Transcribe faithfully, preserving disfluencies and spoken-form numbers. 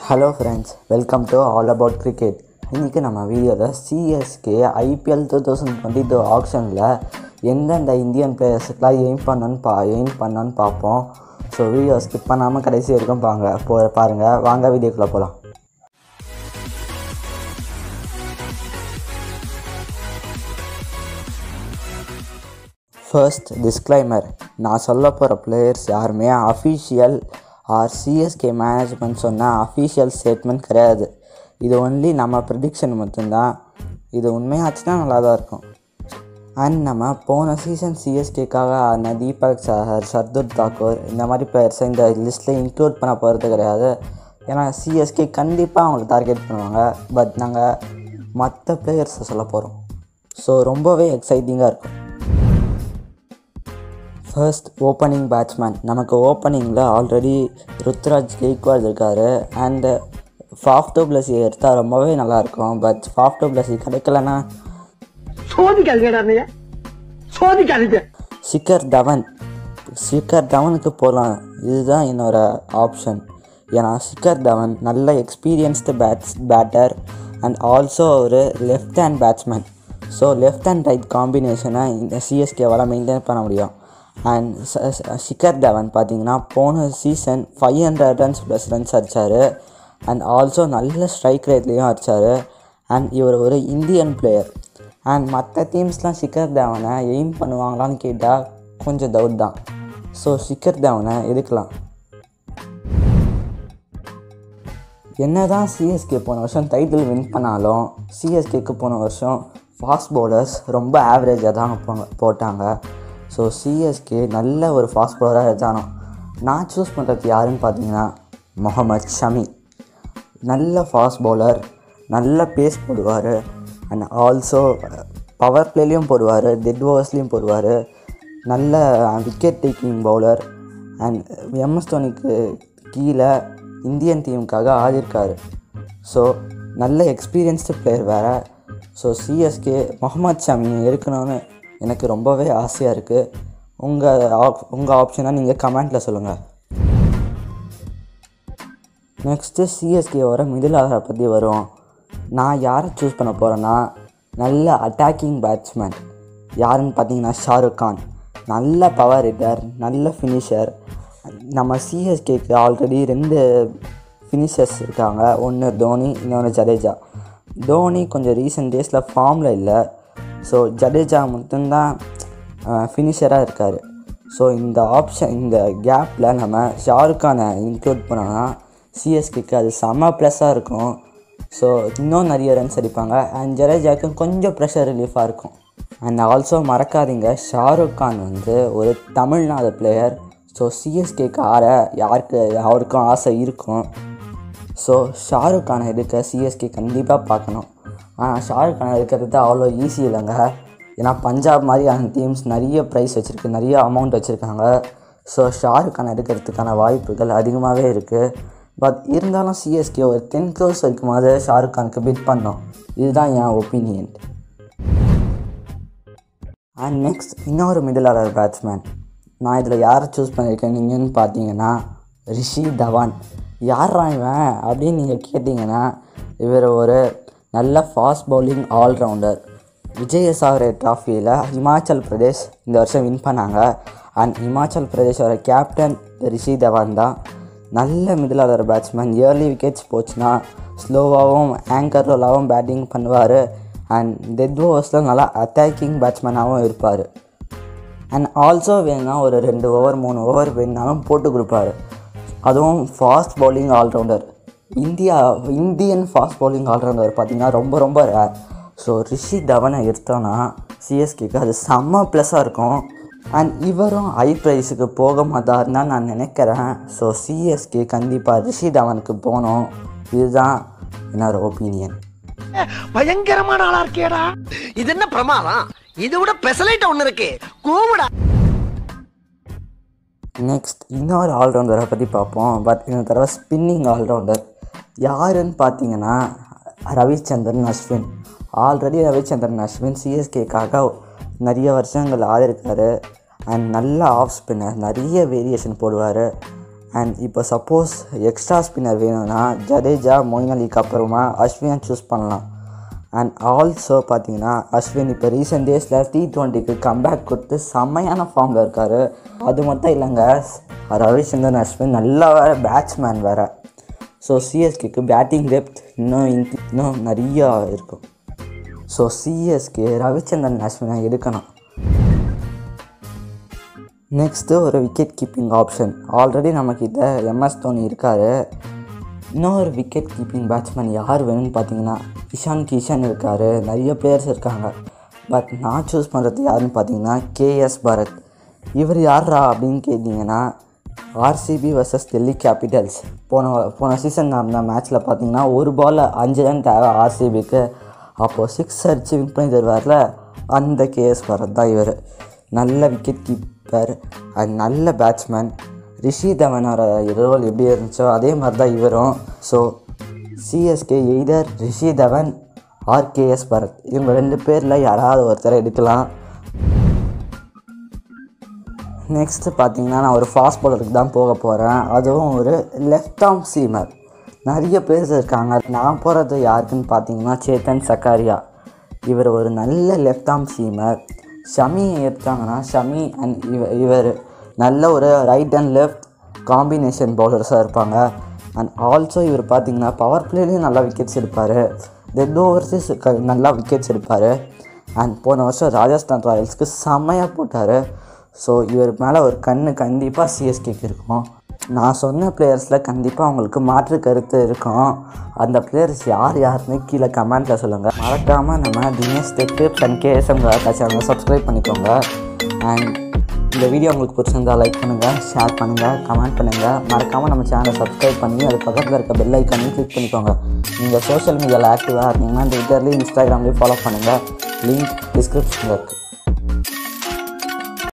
Hello friends, welcome to all about cricket. இன்றைக்கி நம்ம வீடியோவில் CSK IPL two thousand twenty two ஆக்ஷனில் எந்தெந்த இந்தியன் பிளேயர்ஸுக்கெலாம் எய்ம் பண்ணணுன்னு பா எய்ம் பண்ணணுன்னு பார்ப்போம். ஸோ வீடியோ ஸ்கிப் பண்ணாமல் கடைசி வரைக்கும் பாங்க போ பாருங்கள் வாங்க வீடியோக்குள்ளே போகலாம். ஃபர்ஸ்ட் டிஸ்க்ளைமர், நான் சொல்ல போகிற பிளேயர்ஸ் யாருமே அஃபிஷியல் ஆர் சிஎஸ்கே மேனேஜ்மெண்ட் சொன்ன அஃபிஷியல் ஸ்டேட்மெண்ட் கிடையாது. இது ஒன்லி நம்ம ப்ரிடிக்ஷன் மட்டும்தான். இது உண்மையாச்சுன்னா நல்லா தான் இருக்கும். அண்ட் நம்ம போன சீசன் சிஎஸ்கேக்காக ஆன தீபக் சஹர், ஷர்துல் தாக்கூர் இந்த மாதிரி பிளேயர்ஸை இந்த லிஸ்ட்டில் இன்க்ளூட் பண்ண போகிறது கிடையாது. ஏன்னா சிஎஸ்கே கண்டிப்பாக அவங்களுக்கு டார்கெட் பண்ணுவாங்க. பட் நாங்கள் மற்ற பிளேயர்ஸை சொல்ல போகிறோம். ஸோ ரொம்பவே எக்ஸைட்டிங்காக இருக்கும். First opening batsman. நமக்கு ஓப்பனிங்கில் ஆல்ரெடி ருத்ராஜ் கெய்க்வாட் இருக்கார். அண்டு ஃபாஃப் டூ பிளஸி எடுத்தால் ரொம்பவே நல்லாயிருக்கும். பட் ஃபாஃப் டூ பிளஸி கிடைக்கலன்னா ஷிகர் தவன் ஷிகர் தவனுக்கு போகலாம். இதுதான் என்னோட ஆப்ஷன். ஏன்னா ஷிகர் தவன் நல்ல experienced bats batter and also ஒரு left hand batsman. So left and right காம்பினேஷனை இந்த சிஎஸ்கேவால் மெயின்டைன் பண்ண முடியும். அண்ட் ஷிகர் தவன் பார்த்திங்கன்னா போன season five hundred runs plus runs அடித்தார். அண்ட் ஆல்சோ நல்ல ஸ்ட்ரைக் ரேட்லேயும் அடித்தார். அண்ட் இவர் ஒரு இந்தியன் பிளேயர். அண்ட் மற்ற டீம்ஸ்லாம் ஷிகர் தவனை எய்ம் பண்ணுவாங்களான்னு கேட்டால் கொஞ்சம் டவுட் தான். ஸோ ஷிகர் தவனை எடுக்கலாம். என்ன தான் சிஎஸ்கே போன வருஷம் டைட்டில் வின் பண்ணாலும் சிஎஸ்கேக்கு போன வருஷம் ஃபாஸ்ட் பவுலர்ஸ் ரொம்ப ஆவரேஜாக தான் போட்டாங்க. ஸோ சிஎஸ்கே நல்ல ஒரு ஃபாஸ்ட் பவுலராக எடுத்தானோ. நான் சூஸ் பண்ணுறது யாருன்னு பார்த்தீங்கன்னா முகமது ஷமி. நல்ல ஃபாஸ்ட் பவுலர், நல்ல பேஸ் போடுவார். அண்ட் ஆல்சோ பவர் பிளேலையும் போடுவார், டெட் ஓவர்ஸ்லேயும் போடுவார். நல்ல wicket taking bowler. And MS தோனிக்கு கீழே இந்தியன் டீமுக்காக ஆடிருக்காரு. ஸோ நல்ல எக்ஸ்பீரியன்ஸ்டு பிளேயர் வேறு. ஸோ சிஎஸ்கே முகமது ஷமியை எடுக்கணும்னு எனக்கு ரொம்பவே ஆசையாக இருக்குது. உங்கள் ஆப் உங்கள் ஆப்ஷனை நீங்கள் கமெண்ட்டில் சொல்லுங்கள். நெக்ஸ்ட்டு சிஎஸ்கேவோட மிடில் ஆர்டரை பற்றி வரும். நான் யாரை சூஸ் பண்ண போகிறேன்னா நல்ல அட்டாக்கிங் பேட்ஸ்மேன். யாருன்னு பார்த்தீங்கன்னா ஷாருக் கான். நல்ல பவர் ஹிட்டர், நல்ல ஃபினிஷர். நம்ம சிஎஸ்கேக்கு ஆல்ரெடி ரெண்டு ஃபினிஷர்ஸ் இருக்காங்க. ஒன்று தோனி, இன்னொன்று ஜடேஜா. தோனி கொஞ்சம் ரீசெண்ட் டேஸில் ஃபார்மில் இல்லை. ஸோ ஜடேஜா மட்டும்தான் ஃபினிஷராக இருக்கார். ஸோ இந்த ஆப்ஷன் இந்த கேப்பில் நம்ம ஷாருக் கானை இன்க்ளூட் பண்ணோன்னா சிஎஸ்கேக்கு அது செம்ம ப்ளஸ்ஸாக இருக்கும். ஸோ இன்னும் நிறைய ரன்ஸ் அடிப்பாங்க. அண்ட் ஜடேஜாவுக்கு கொஞ்சம் ப்ரெஷர் ரிலீஃபாக இருக்கும். அண்ட் ஆல்சோ மறக்காதீங்க, ஷாருக் கான் வந்து ஒரு தமிழ்நாடு பிளேயர். ஸோ சிஎஸ்கேக்கு ஆற யாருக்கு அவருக்கும் ஆசை இருக்கும். ஸோ ஷாருக் கானை எடுக்க சிஎஸ்கே கண்டிப்பாக பார்க்கணும். ஆனால் ஷாருக் கானை எடுக்கிறது அவ்வளோ ஈஸி இல்லைங்க. ஏன்னா பஞ்சாப் மாதிரியான டீம்ஸ் நிறைய ப்ரைஸ் வச்சுருக்கு, நிறைய அமௌண்ட் வச்சுருக்காங்க. ஸோ ஷாருக் கானை எடுக்கிறதுக்கான வாய்ப்புகள் அதிகமாகவே இருக்குது. பட் இருந்தாலும் சிஎஸ்கே ஒரு டென் க்ரோர்ஸ் இருக்கும்போது ஷாருக் கானுக்கு பிட் பண்ணோம். இதுதான் என் ஒப்பீனியன். அண்ட் நெக்ஸ்ட் இன்னொரு மிடில் ஆர்டர் பேட்ஸ்மேன். நான் இதில் யாரை சூஸ் பண்ணியிருக்கேன் நீங்கன்னு பார்த்தீங்கன்னா ரிஷி தவான். யாரா இவன் அப்படின்னு நீங்கள் கேட்டிங்கன்னா இவர் ஒரு நல்ல ஃபாஸ்ட் பவுலிங் ஆல்ரவுண்டர். விஜயசாகரே ட்ராஃபியில் ஹிமாச்சல் பிரதேஷ் இந்த வருஷம் வின் பண்ணாங்க. அண்ட் ஹிமாச்சல் பிரதேஷோட கேப்டன் ரிஷி தவான் தான். நல்ல middle order batsman. Early wickets போச்சுன்னா ஸ்லோவாகவும் ஆங்கர் ரோலாகவும் பேட்டிங் பண்ணுவார். அண்ட் டெட் ஓவர்ஸில் நல்லா அட்டாக்கிங் பேட்ஸ்மேனாகவும் இருப்பார். அண்ட் ஆல்சோ வேணுன்னா ஒரு ரெண்டு ஓவர் மூணு ஓவர் வேணுனாலும் போட்டு கொடுப்பாரு. அதுவும் fast bowling allrounder. India Indian fast bowling allrounder பார்த்திங்கன்னா ரொம்ப ரொம்ப ரேர். ஸோ ரிஷி தவனை எடுத்தோன்னா சிஎஸ்கேக்கு அது செம்ம ப்ளஸ்ஸாக இருக்கும். அண்ட் இவரும் ஹை ப்ரைஸுக்கு போக மாட்டாருன்னு தான் நான் நினைக்கிறேன். ஸோ சிஎஸ்கே கண்டிப்பாக ரிஷி தவனுக்கு போகணும். இதுதான் என்னோட ஒப்பீனியன். பயங்கரமான ஆளா இருக்கேடா. இது என்ன பிரமாதம்? இது விட பெசலைட் ஒன்று இருக்கு கூவுடா. நெக்ஸ்ட் இன்னொரு ஆல்ரவுண்டரை பற்றி பார்ப்போம். பட் இந்த தடவை ஸ்பின்னிங் ஆல்ரவுண்டர். யாருன்னு பார்த்தீங்கன்னா ரவிச்சந்திரன் அஸ்வின். ஆல்ரெடி ரவிச்சந்திரன் அஸ்வின் சிஎஸ்கேக்காக நிறைய வருஷங்கள் ஆடிருக்காரு. அண்ட் நல்ல ஆஃப் ஸ்பின்னர், நிறைய வேரியேஷன் போடுவார். அண்ட் இப்போ சப்போஸ் எக்ஸ்ட்ரா ஸ்பின்னர் வேணும்னா ஜடேஜா மொயின் அலிக்கு அப்புறமா அஸ்வினை சூஸ் பண்ணலாம். அண்ட் ஆல்சோ பார்த்தீங்கன்னா அஸ்வின் இப்போ ரீசெண்ட் டேஸில் டி ட்வெண்ட்டிக்கு கம்பேக் கொடுத்து செம்மையான ஃபார்மில் இருக்கார். அது மட்டும் இல்லைங்க, ரவிச்சந்திரன் அஸ்வின் நல்லா வேறு பேட்ஸ்மேன் வேறு. ஸோ சிஎஸ்கேக்கு பேட்டிங் டெப்த் இன்னும் இன்னும் நிறையா இருக்கும். ஸோ சிஎஸ்கே ரவிச்சந்திரன் அஸ்வினை எடுக்கணும். நெக்ஸ்ட்டு ஒரு விக்கெட் கீப்பிங் ஆப்ஷன். ஆல்ரெடி நம்மக்கிட்ட எம்எஸ் தோனி இருக்கார். இன்னொரு விக்கெட் கீப்பிங் பேட்ஸ்மேன் யார் வேணும்னு பார்த்தீங்கன்னா இஷான் கிஷன் இருக்கார். நிறைய பிளேயர்ஸ் இருக்காங்க. பட் நான் சூஸ் பண்ணுறது யாருன்னு பார்த்தீங்கன்னா கேஎஸ் பரத். இவர் யாரா அப்படின்னு கேட்டிங்கன்னா ஆர்சிபி வர்சஸ் டெல்லி கேபிட்டல்ஸ் போன போன சீசன் நடந்த மேட்ச்சில் பார்த்தீங்கன்னா ஒரு பாலில் அஞ்சு ரன் தேவை ஆர்சிபிக்கு. அப்போது சிக்ஸ் அடித்து வின் பண்ணி தருவார்ல, அந்த கேஎஸ் பரத் தான் இவர். நல்ல விக்கெட் கீப்பர் அண்ட் நல்ல பேட்ஸ்மேன். ரிஷி தவனோட ரோல் எப்படி இருந்துச்சோ அதே மாதிரி தான் இவரும். So CSK either Rishi Dhawan or KS Bharat, இவங்க ரெண்டு பேரில் யாராவது ஒருத்தரை எடுக்கலாம். நெக்ஸ்ட்டு பார்த்தீங்கன்னா நான் ஒரு ஃபாஸ்ட் பாலருக்கு தான் போக போகிறேன். அதுவும் ஒரு லெஃப்ட் ஆர்ம் சீமர். நிறைய பேர் இருக்காங்க. நான் போகிறது யாருக்குன்னு பார்த்தீங்கன்னா சேத்தன் சக்காரியா. இவர் ஒரு நல்ல லெஃப்ட் ஆர்ம் சீமர். ஷமியை எடுத்தாங்கன்னா ஷமி அண்ட் இவ இவர் நல்ல ஒரு ரைட் அண்ட் லெஃப்ட் காம்பினேஷன் பவுலர்ஸாக இருப்பாங்க. அண்ட் ஆல்சோ இவர் பார்த்திங்கன்னா பவர் பிளேலேயும் நல்லா விக்கெட்ஸ் எடுப்பார். டெட் ஓவர்ஸஸ் நல்லா விக்கெட்ஸ் எடுப்பார். அண்ட் போன வருஷம் ராஜஸ்தான் ராயல்ஸ்க்கு செம்மையாக போட்டார். ஸோ இவர் மேலே ஒரு கண்ணு கண்டிப்பாக சிஎஸ்கேக்கு இருக்கும். நான் சொன்ன பிளேயர்ஸில் கண்டிப்பாக அவங்களுக்கு மாற்று கருத்து இருக்கும். அந்த பிளேயர்ஸ் யார் யாருன்னு கீழே கமெண்ட்டில் சொல்லுங்கள். மறக்காமல் நம்ம தினேஷ் டெக் அண்ட் கேஎஸ்எம் சேனலை சப்ஸ்கிரைப் பண்ணிக்கோங்க. அண்ட் இந்த வீடியோ உங்களுக்கு பிடிச்சிருந்தால் லைக் பண்ணுங்கள், ஷேர் பண்ணுங்கள், கமெண்ட் பண்ணுங்கள். மறக்காமல் நம்ம சேனலை சப்ஸ்கிரைப் பண்ணி அது பக்கத்தில் இருக்க பெல் ஐக்கானையும் கிளிக் பண்ணிக்கோங்க. நீங்கள் சோஷியல் மீடியாவில் ஆக்டிவாக இருந்தீங்கன்னா ட்விட்டர்லேயும் இன்ஸ்டாகிராம்லேயும் ஃபாலோ பண்ணுங்கள். லிங்க் டிஸ்கிரிப்ஷனில் இருக்குது.